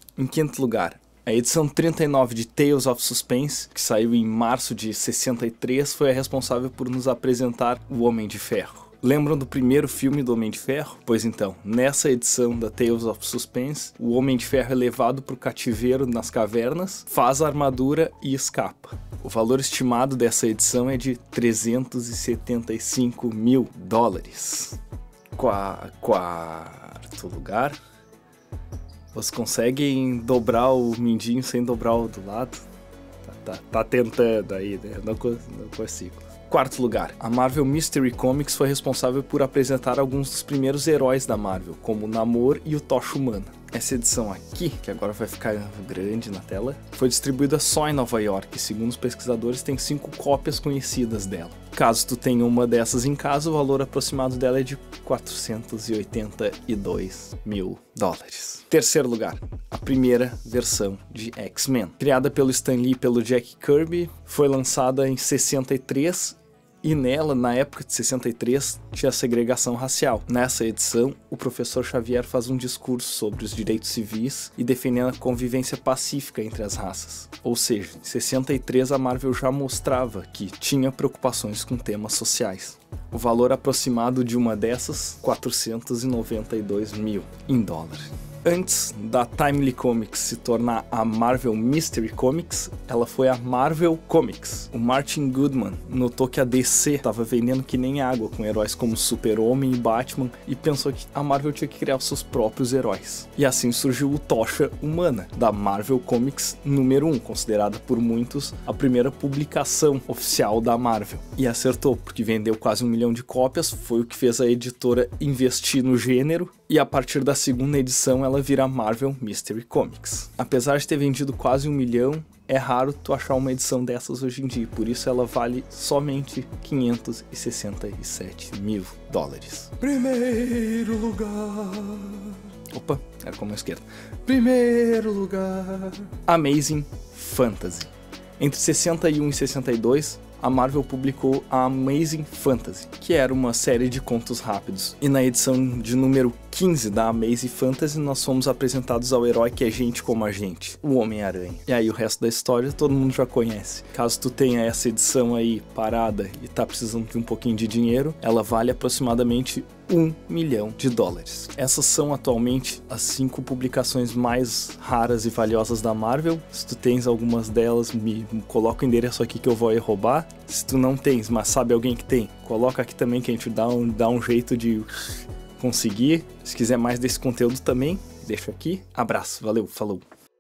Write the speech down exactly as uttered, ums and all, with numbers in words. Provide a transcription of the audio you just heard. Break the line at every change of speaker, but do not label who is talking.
Em quinto lugar, a edição trinta e nove de Tales of Suspense, que saiu em março de sessenta e três, foi a responsável por nos apresentar o Homem de Ferro. Lembram do primeiro filme do Homem de Ferro? Pois então, nessa edição da Tales of Suspense, o Homem de Ferro é levado para o cativeiro nas cavernas, faz a armadura e escapa. O valor estimado dessa edição é de trezentos e setenta e cinco mil dólares. Qua... Quarto lugar. Vocês conseguem dobrar o mindinho sem dobrar o do lado? Tá, tá, tá tentando aí, né? Não, não consigo. Quarto lugar, a Marvel Mystery Comics foi responsável por apresentar alguns dos primeiros heróis da Marvel, como o Namor e o Tocha Humana. Essa edição aqui, que agora vai ficar grande na tela, foi distribuída só em Nova York, e segundo os pesquisadores tem cinco cópias conhecidas dela. Caso tu tenha uma dessas em casa, o valor aproximado dela é de quatrocentos e oitenta e dois mil dólares. Terceiro lugar, a primeira versão de X-Men. Criada pelo Stan Lee e pelo Jack Kirby, foi lançada em sessenta e três e nela, na época de sessenta e três, tinha segregação racial. Nessa edição, o professor Xavier faz um discurso sobre os direitos civis e defendendo a convivência pacífica entre as raças. Ou seja, em sessenta e três a Marvel já mostrava que tinha preocupações com temas sociais. O valor aproximado de uma dessas, quatrocentos e noventa e dois mil em dólares. Antes da Timely Comics se tornar a Marvel Mystery Comics, ela foi a Marvel Comics. O Martin Goodman notou que a D C estava vendendo que nem água com heróis como Super-Homem e Batman e pensou que a Marvel tinha que criar os seus próprios heróis. E assim surgiu o Tocha Humana, da Marvel Comics número um, considerada por muitos a primeira publicação oficial da Marvel. E acertou, porque vendeu quase um milhão de cópias, foi o que fez a editora investir no gênero, e a partir da segunda edição ela vira Marvel Mystery Comics. Apesar de ter vendido quase um milhão, é raro tu achar uma edição dessas hoje em dia, por isso ela vale somente quinhentos e sessenta e sete mil dólares. Primeiro lugar... Opa, era com a mão esquerda. Primeiro lugar... Amazing Fantasy. Entre sessenta e um e sessenta e dois... a Marvel publicou a Amazing Fantasy, que era uma série de contos rápidos. E na edição de número quinze da Amazing Fantasy, nós fomos apresentados ao herói que é gente como a gente, o Homem-Aranha. E aí o resto da história todo mundo já conhece. Caso tu tenha essa edição aí parada e tá precisando de um pouquinho de dinheiro, ela vale aproximadamente um milhão de dólares. Essas são atualmente as cinco publicações mais raras e valiosas da Marvel. Se tu tens algumas delas, me coloca o endereço aqui que eu vou aí roubar. Se tu não tens, mas sabe alguém que tem, coloca aqui também que a gente dá um, dá um jeito de conseguir. Se quiser mais desse conteúdo também, deixa aqui. Abraço, valeu, falou!